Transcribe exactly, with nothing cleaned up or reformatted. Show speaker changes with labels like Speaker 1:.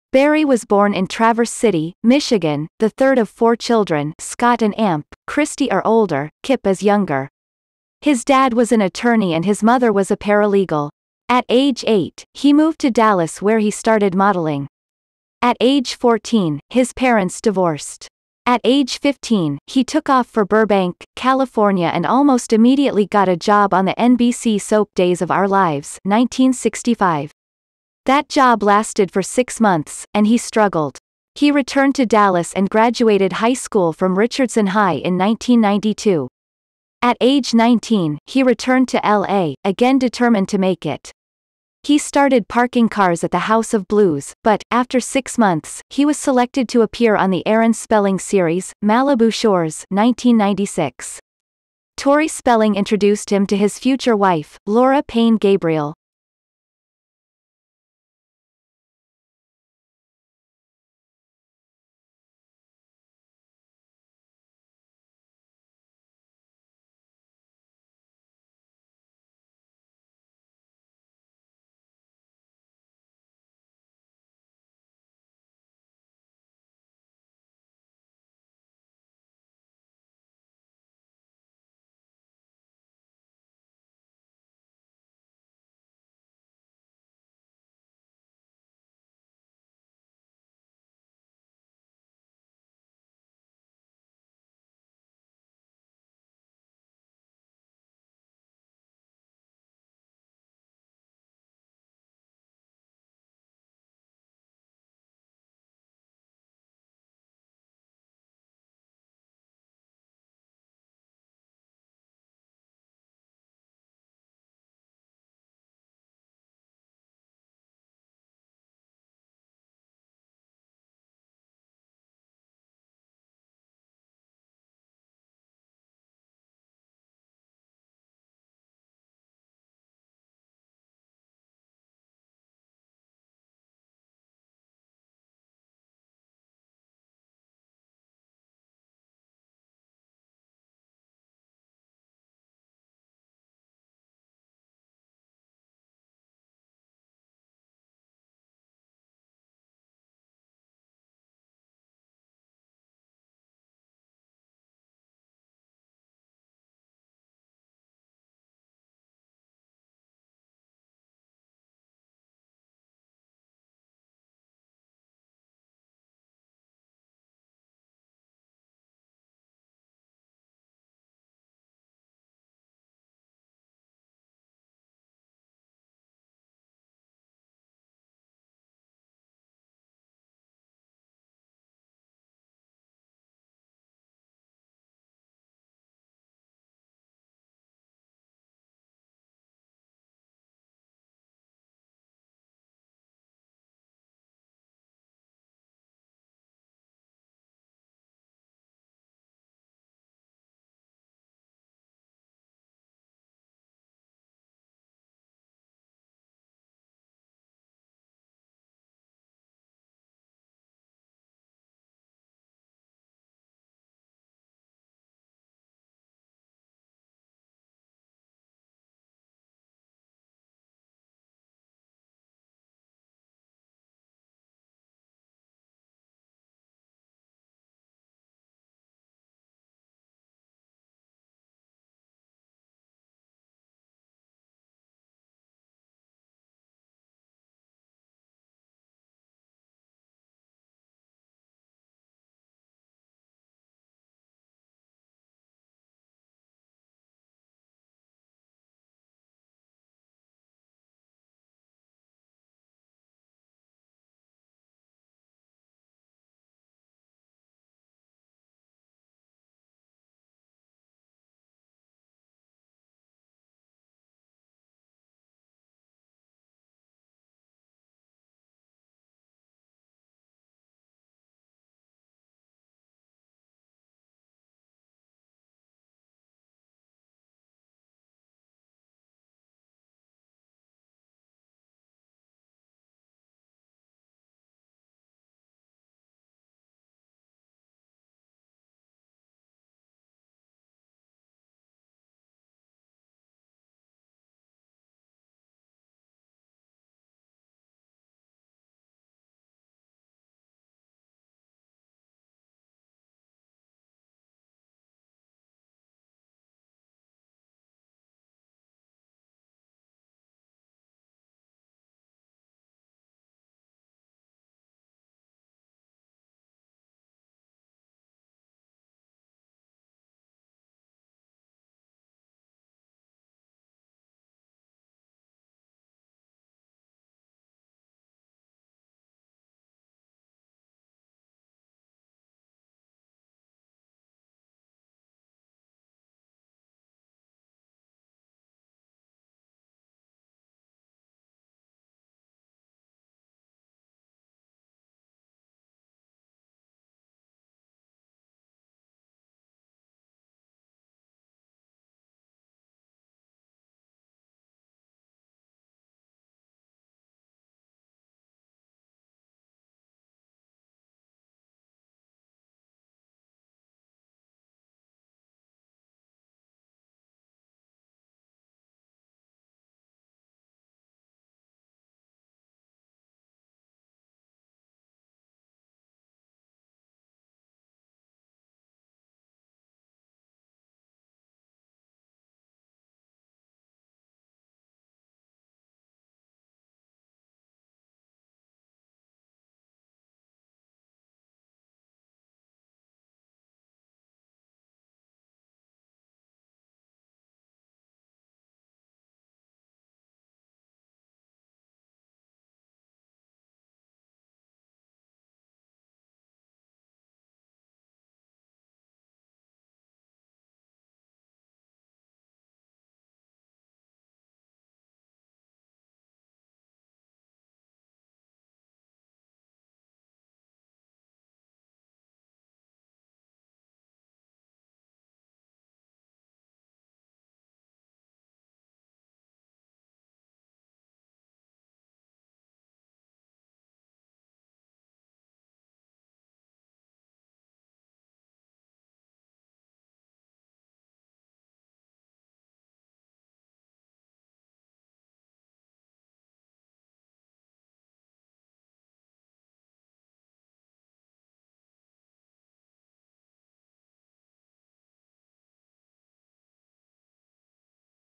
Speaker 1: Barry was born in Traverse City, Michigan, the third of four children. Scott and Amp, Christy are older, Kip is younger. His dad was an attorney and his mother was a paralegal. At age eight, he moved to Dallas where he started modeling. At age fourteen, his parents divorced. At age fifteen, he took off for Burbank, California and almost immediately got a job on the N B C soap Days of Our Lives, nineteen sixty-five. That job lasted for six months, and he struggled. He returned to Dallas and graduated high school from Richardson High in nineteen ninety-two. At age nineteen, he returned to L A, again determined to make it. He started parking cars at the House of Blues, but, after six months, he was selected to appear on the Aaron Spelling series, Malibu Shores, nineteen ninety-six. Tori Spelling introduced him to his future wife, Laura Payne Gabriel.